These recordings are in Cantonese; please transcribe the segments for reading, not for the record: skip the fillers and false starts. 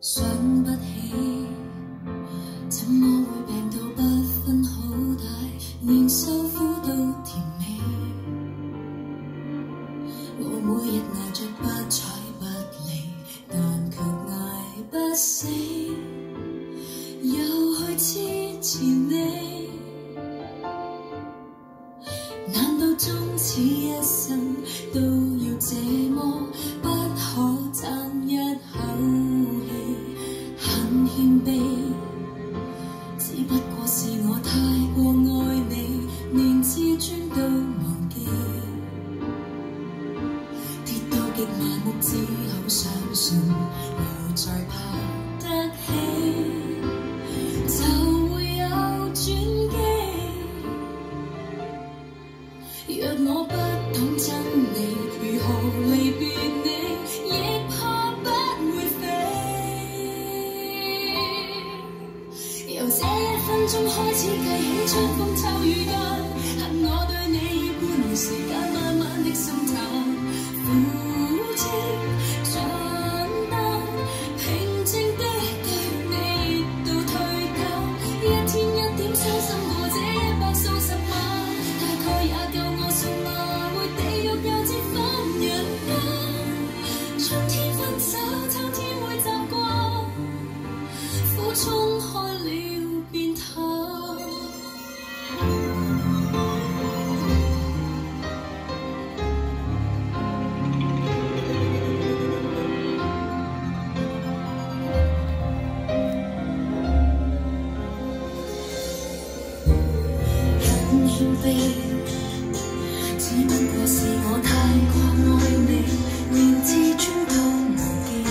想不起，怎麼會病到不分好歹，連受苦都甜美。我每日捱着不睬不理，但卻捱不死，又去支持你。難道終此一生都要這麼不可爭一口氣？很謙卑，只不過是我太過愛你，連自尊都忘記。跌到極麻木，只好相信，又再爬得起，就會有轉機。若我不懂真理，如何離別你，亦怕不會飛。由這一分鐘開始計起，春風秋雨間，恨我對你要半年時間，慢慢的滲淡，苦澀長擔，平靜的對你熱度退減，一天一點傷心過這100數十晚，大概也夠我送來回地獄又折返人間。春天分手，秋天會習慣，苦衝開了便淡。很謙卑，只不過是我太過愛你，連自尊都忘記。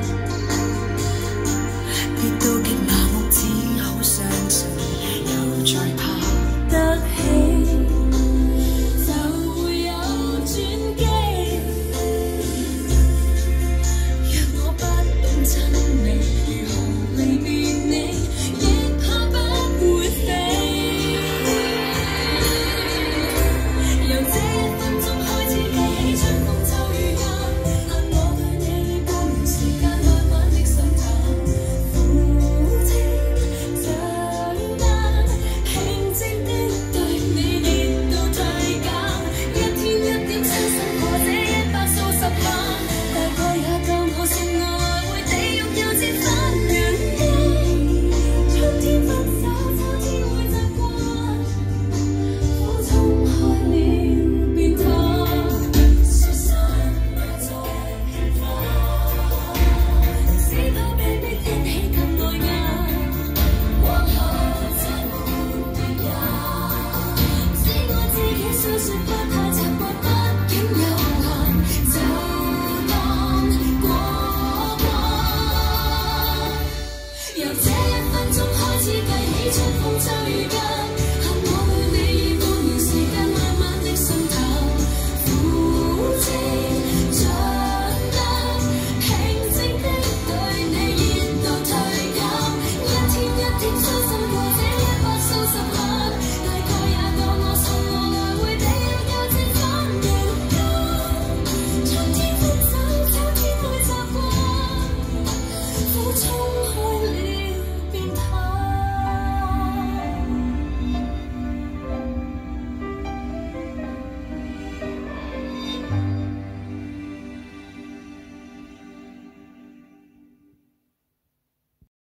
跌到極麻木，只好相信，又再爬得起，就會有轉機。若我不懂真理，如何離別你，亦怕不會飛。由這一分鐘開始計起，春風秋雨間，恨我對你半年時間，慢慢的滲淡，苦澀長擔，平靜的對你熱度退減，一天一點傷心過這100數十晚，大概也夠我送愛回地獄又折返人間。春天分手，秋天會習慣，苦衝開了便淡。說散不再興奮，只怕被迫一起更礙眼，往後再沒原因，只愛自己雖說不太習慣，畢竟有限，就當過關。由這一分鐘開始計起，春風秋雨間。